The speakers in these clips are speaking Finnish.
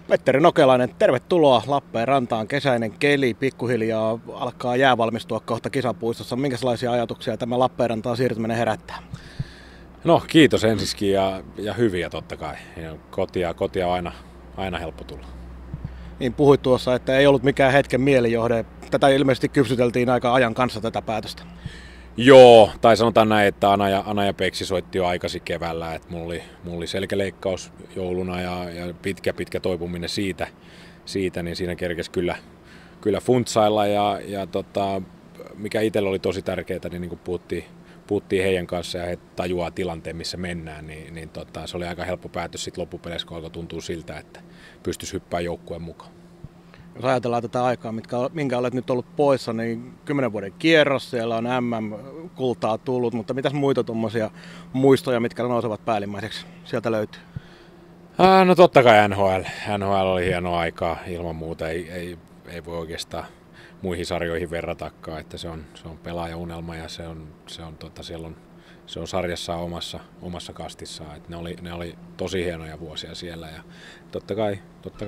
Petteri Nokelainen, tervetuloa Lappeenrantaan. Kesäinen keli, pikkuhiljaa alkaa jää valmistua kohta kisapuistossa. Minkälaisia ajatuksia tämä Lappeenrantaan siirtyminen herättää? No kiitos ensiskin ja hyviä totta kai. Ja kotia on aina helppo tulla. Niin puhuit tuossa, että ei ollut mikään hetken mielijohde. Tätä ilmeisesti kypsyteltiin aika ajan kanssa tätä päätöstä. Joo, tai sanotaan näin, että Ana ja Peksi soitti jo aikaisin keväällä, että mulla oli selkäleikkaus jouluna ja pitkä toipuminen siitä, niin siinä kerkesi kyllä funtsailla ja mikä itsellä oli tosi tärkeää, niin kun puhuttiin heidän kanssa ja he tajuaa tilanteen, missä mennään, niin se oli aika helppo päätös sitten loppupeleissä, kun alkoi tuntua siltä, että pystyisi hyppäämään joukkueen mukaan. Jos ajatellaan tätä aikaa, minkä olet nyt ollut poissa, niin 10 vuoden kierros, siellä on MM-kultaa tullut, mutta mitäs muita tuommoisia muistoja, mitkä nousevat päällimmäiseksi sieltä löytyy? No totta kai NHL oli hienoa aikaa ilman muuta, ei voi oikeastaan muihin sarjoihin verratakaan, että se on pelaajaunelma ja se on sarjassa omassa kastissaan, että ne oli tosi hienoja vuosia siellä ja totta kai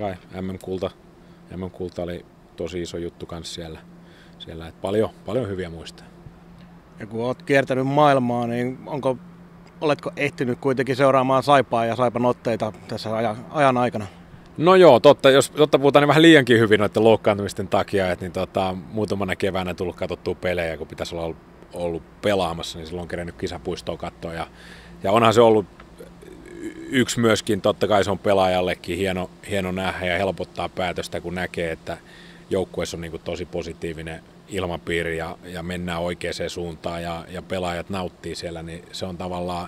MM-kulta oli tosi iso juttu kanssa siellä että paljon hyviä muistoja. Ja kun olet kiertänyt maailmaa, niin oletko ehtinyt kuitenkin seuraamaan Saipaa ja Saipan otteita tässä ajan aikana? No joo, jos puhutaan niin vähän liiankin hyvin noiden loukkaantumisten takia, että muutamana keväänä tullut katsottua pelejä, kun pitäisi olla ollut pelaamassa, niin silloin on kerennyt kisapuistoa katsoa. Ja onhan se ollut yksi myöskin, totta kai se on pelaajallekin hieno nähdä ja helpottaa päätöstä, kun näkee, että joukkueessa on niin kuin tosi positiivinen ilmapiiri ja mennään oikeaan suuntaan ja pelaajat nauttii siellä, niin se on tavallaan,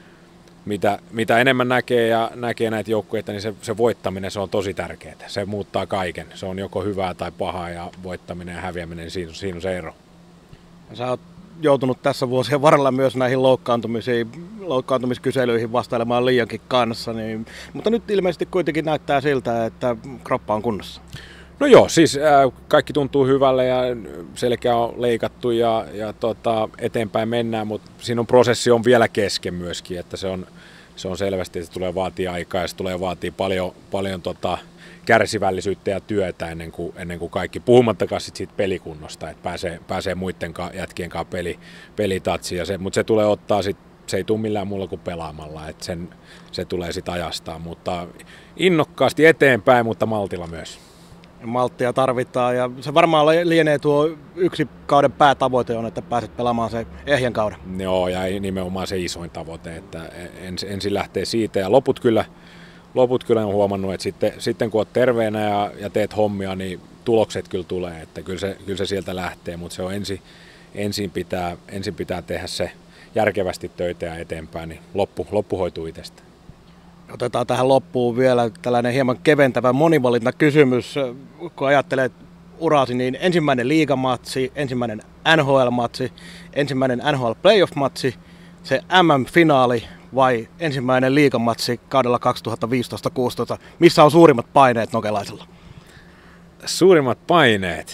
mitä enemmän näkee näitä joukkueita, niin se voittaminen se on tosi tärkeää. Se muuttaa kaiken. Se on joko hyvää tai pahaa ja voittaminen ja häviäminen, niin siinä on se ero. Sä oot joutunut tässä vuosien varrella myös näihin loukkaantumiskyselyihin vastailemaan liiankin kanssa, mutta nyt ilmeisesti kuitenkin näyttää siltä, että kroppa on kunnossa. No joo, siis kaikki tuntuu hyvälle ja selkeä on leikattu ja eteenpäin mennään, mutta siinä prosessi on vielä kesken myöskin, että se on selvästi, että se tulee vaatii aikaa ja se tulee vaatii paljon kärsivällisyyttä ja työtä ennen kuin kaikki, puhumattakaan siitä pelikunnosta, että pääsee muiden jätkien kanssa pelitatsiin, mutta se tulee ottaa se ei tule millään muulla kuin pelaamalla, että se tulee sitten ajastaa, mutta innokkaasti eteenpäin, mutta maltilla myös. Malttia tarvitaan ja se varmaan lienee tuo yksi kauden päätavoite on, että pääset pelaamaan se ehjän kauden. Joo, ja nimenomaan se isoin tavoite, että ensin lähtee siitä ja loput kyllä on huomannut, että sitten kun olet terveenä ja teet hommia, niin tulokset kyllä tulee, että kyllä se sieltä lähtee, mutta se on ensin pitää tehdä se järkevästi töitä ja eteenpäin, niin loppu hoituu itsestä. Otetaan tähän loppuun vielä tällainen hieman keventävä monivalintakysymys. Kun ajattelet urasi, niin ensimmäinen liigamatsi, ensimmäinen NHL-matsi, ensimmäinen NHL-playoff-matsi, se MM-finaali vai ensimmäinen liigamatsi kaudella 2015-16? Missä on suurimmat paineet Nokelaisella? Suurimmat paineet?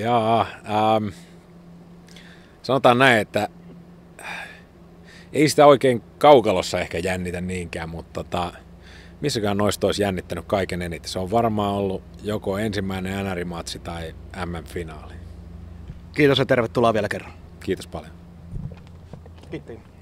Sanotaan näin, että ei sitä oikein kaukalossa ehkä jännitä niinkään, mutta missäkään noista olisi jännittänyt kaiken eniten. Se on varmaan ollut joko ensimmäinen NR-matsi tai MM-finaali. Kiitos ja tervetuloa vielä kerran. Kiitos paljon. Kiitos.